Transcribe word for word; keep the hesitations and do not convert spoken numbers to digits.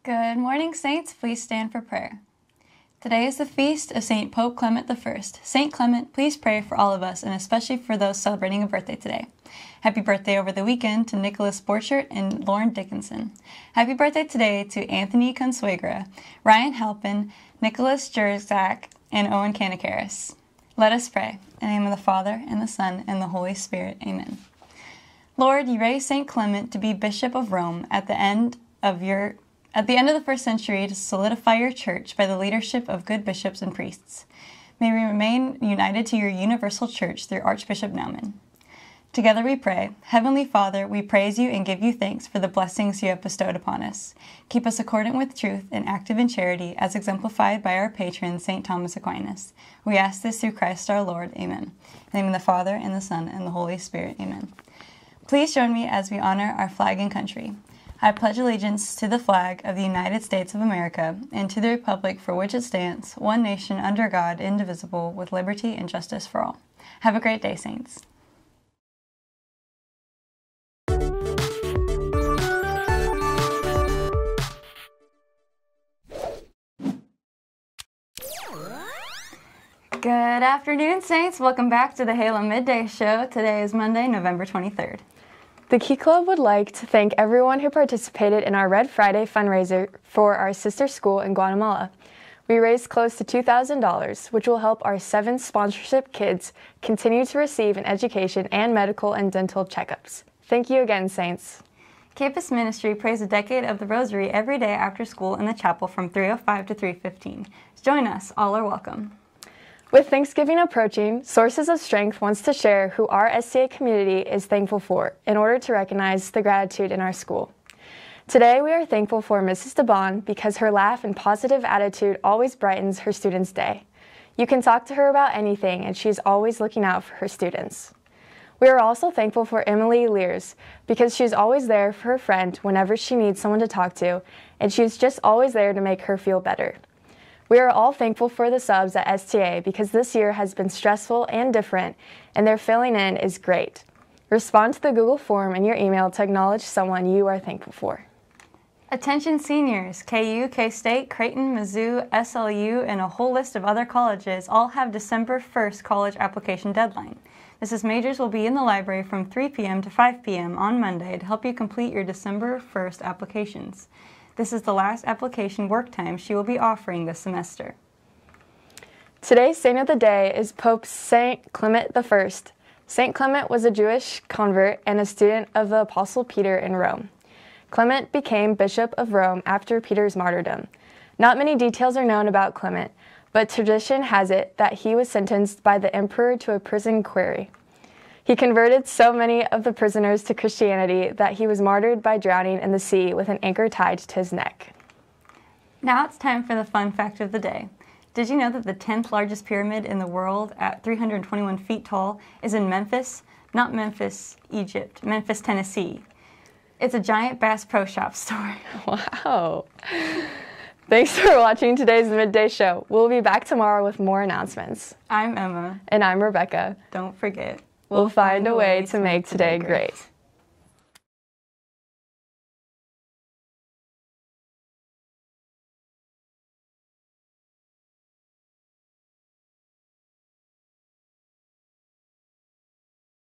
Good morning, Saints. Please stand for prayer. Today is the feast of Saint Pope Clement the First. Saint Clement, please pray for all of us, and especially for those celebrating a birthday today. Happy birthday over the weekend to Nicholas Borchert and Lauren Dickinson. Happy birthday today to Anthony Consuegra, Ryan Halpin, Nicholas Jerzak, and Owen Kanakaris. Let us pray. In the name of the Father, and the Son, and the Holy Spirit. Amen. Lord, you raised Saint Clement to be Bishop of Rome at the end of your At the end of the first century, to solidify your church by the leadership of good bishops and priests. May we remain united to your universal church through Archbishop Naumann. Together we pray. Heavenly Father, we praise you and give you thanks for the blessings you have bestowed upon us. Keep us accordant with truth and active in charity, as exemplified by our patron, Saint Thomas Aquinas. We ask this through Christ our Lord. Amen. In the name of the Father, and the Son, and the Holy Spirit. Amen. Please join me as we honor our flag and country. I pledge allegiance to the flag of the United States of America and to the republic for which it stands, one nation under God, indivisible, with liberty and justice for all. Have a great day, Saints. Good afternoon, Saints. Welcome back to the Halo Midday Show. Today is Monday, November twenty-third. The Key Club would like to thank everyone who participated in our Red Friday fundraiser for our sister school in Guatemala. We raised close to two thousand dollars, which will help our seven sponsorship kids continue to receive an education and medical and dental checkups. Thank you again, Saints. Campus Ministry prays a decade of the Rosary every day after school in the chapel from three oh five to three fifteen. Join us. All are welcome. With Thanksgiving approaching, Sources of Strength wants to share who our S C A community is thankful for in order to recognize the gratitude in our school. Today, we are thankful for Missus DeBon because her laugh and positive attitude always brightens her students' day. You can talk to her about anything, and she's always looking out for her students. We are also thankful for Emily Lears because she's always there for her friend whenever she needs someone to talk to, and she's just always there to make her feel better. We are all thankful for the subs at S T A because this year has been stressful and different, and their filling in is great. Respond to the Google form in your email to acknowledge someone you are thankful for. Attention seniors, K U, K-State, Creighton, Mizzou, S L U, and a whole list of other colleges all have December first college application deadline. Missus Majors will be in the library from three p m to five p m on Monday to help you complete your December first applications. This is the last application work time she will be offering this semester. Today's saint of the day is Pope Saint Clement the First. Saint Clement was a Jewish convert and a student of the Apostle Peter in Rome. Clement became Bishop of Rome after Peter's martyrdom. Not many details are known about Clement, but tradition has it that he was sentenced by the emperor to a prison quarry. He converted so many of the prisoners to Christianity that he was martyred by drowning in the sea with an anchor tied to his neck. Now it's time for the fun fact of the day. Did you know that the tenth largest pyramid in the world at three hundred twenty-one feet tall is in Memphis? Not Memphis, Egypt, Memphis, Tennessee. It's a giant Bass Pro Shop store. Wow. Thanks for watching today's Midday Show. We'll be back tomorrow with more announcements. I'm Emma. And I'm Rebecca. Don't forget, We'll find a way to make today great.